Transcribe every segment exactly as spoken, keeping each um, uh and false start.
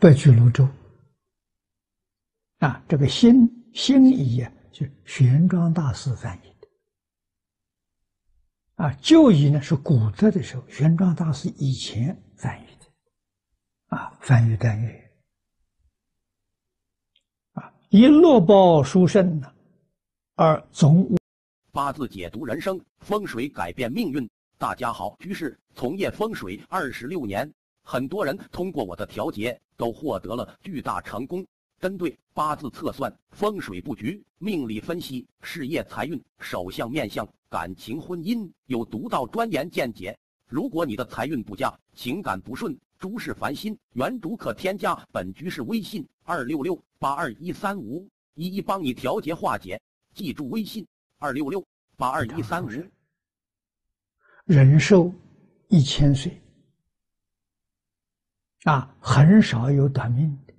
白居罗州啊，这个新新译啊，是玄奘大师翻译的啊，旧译呢是古德的时候，玄奘大师以前翻译的啊，翻译单元啊，一落报殊胜呢，而总无八字解读人生，风水改变命运。大家好，居士从业风水二十六年，很多人通过我的调节都获得了巨大成功。针对八字测算、风水布局、命理分析、事业财运、手相面相、感情婚姻，有独到专研见解。如果你的财运不佳、情感不顺、诸事烦心，原主可添加本居士微信二六六八二一三五，一一帮你调节化解。记住微信二六六八二一三五。 人寿一千岁啊，很少有短命的。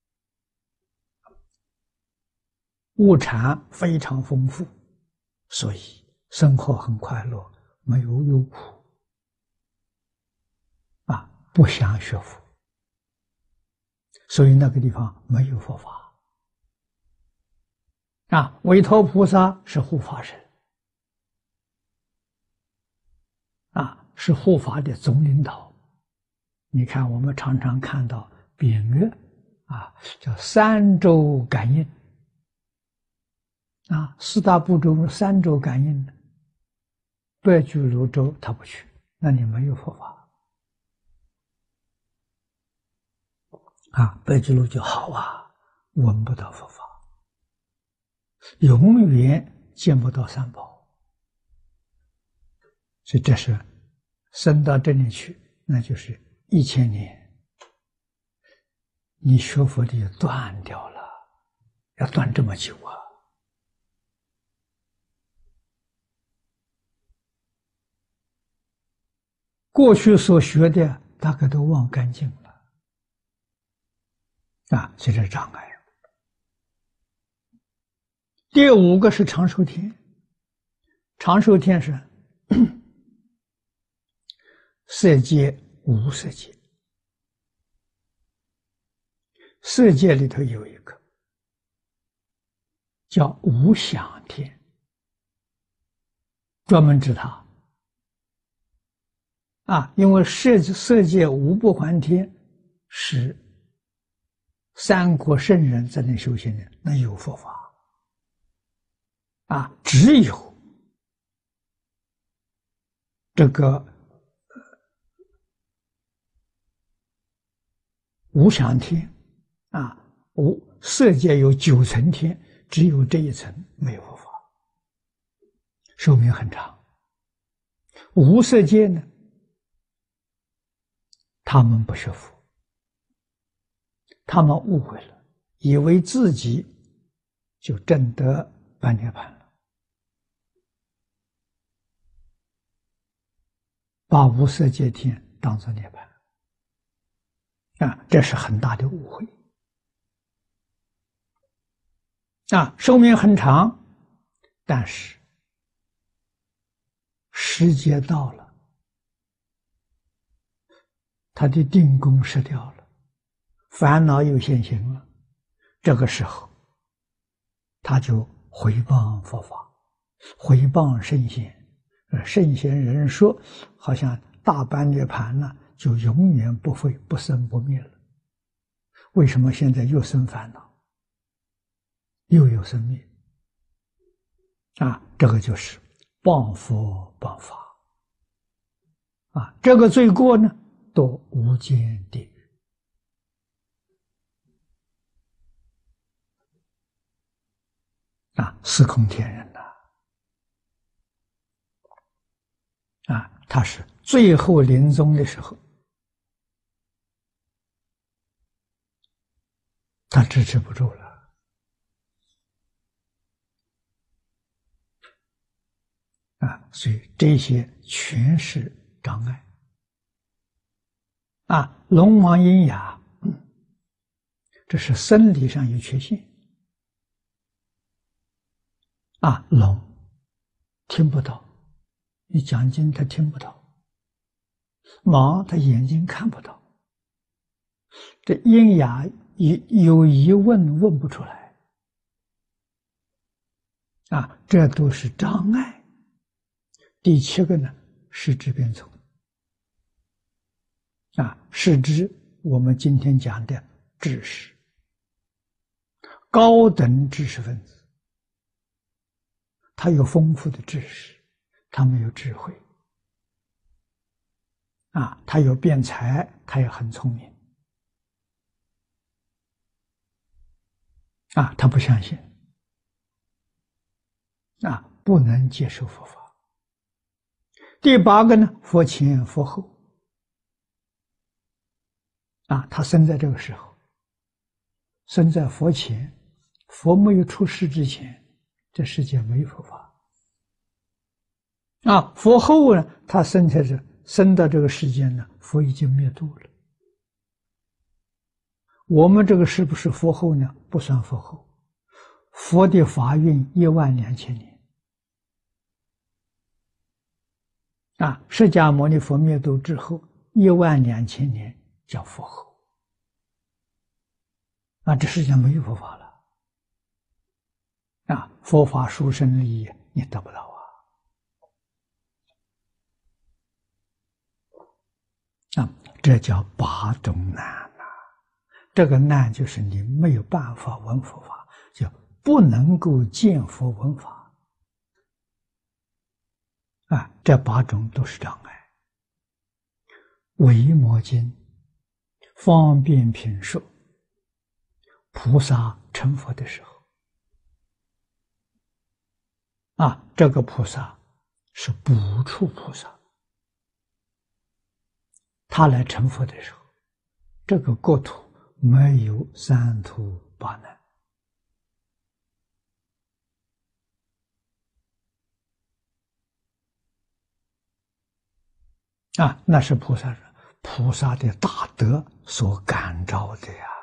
物产非常丰富，所以生活很快乐，没有忧苦啊，不想学佛，所以那个地方没有佛法啊。韦陀菩萨是护法神啊，是护法的总领导。你看，我们常常看到匾额啊，叫三周感应啊，四大部洲三周感应的，白居罗州他不去，那你没有佛法啊。白居罗就好啊，闻不到佛法，永远见不到三宝，所以这是升到这里去，那就是一千年，你学佛的断掉了，要断这么久啊。过去所学的大概都忘干净了啊，这是障碍。第五个是长寿天，长寿天是色界无色界，色界里头有一个叫无想天，专门指它。啊，因为色色界无不还天是三国圣人在那修行的，那有佛法啊，只有这个无想天啊，无色界有九层天，只有这一层没有佛法，寿命很长。无色界呢，他们不学佛，他们误会了，以为自己就证得半涅槃了，把无色界天当作涅槃啊，这是很大的误会啊。寿命很长，但是时节到了，他的定功失掉了，烦恼又现行了，这个时候他就毁谤佛法，毁谤圣贤。圣贤人说好像大般涅槃了，就永远不会不生不灭了，为什么现在又生烦恼，又有生灭啊？这个就是谤佛谤法啊，这个罪过呢堕无间地狱啊，司空天人呐 啊, 啊，他是最后临终的时候，他支持不住了啊，所以这些全是障碍。啊，聋盲喑哑，这是生理上有缺陷。啊，聋，听不到，你讲经他听不到；盲，他眼睛看不到。 这阴阳有有疑问问不出来啊，这都是障碍。第七个呢，识知变聪啊，识知我们今天讲的知识，高等知识分子，他有丰富的知识，他没有智慧啊，他有辩才，他也很聪明啊，他不相信啊，不能接受佛法。第八个呢，佛前佛后啊，他生在这个时候，生在佛前，佛没有出世之前，这世界没有佛法啊。佛后呢，他生在这，生到这个世间呢，佛已经灭度了。我们这个是不是佛后呢？不算佛后，佛的法运一万两千年啊，释迦牟尼佛灭度之后一万两千年叫佛后啊，这世界没有佛法了啊，佛法殊胜利益你得不到啊啊，这叫八种难啊，这个难就是你没有办法闻佛法，就不能够见佛闻法啊，这八种都是障碍。维摩经方便品说，菩萨成佛的时候啊，这个菩萨是补处菩萨，他来成佛的时候，这个国土没有三途八难啊，那是菩萨人，菩萨的大德所感召的呀。